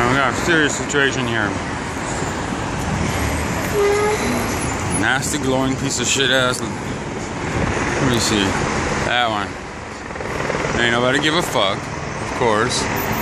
Man, we got a serious situation here. Nasty glowing piece of shit ass. Let me see. That one. Ain't nobody give a fuck, of course.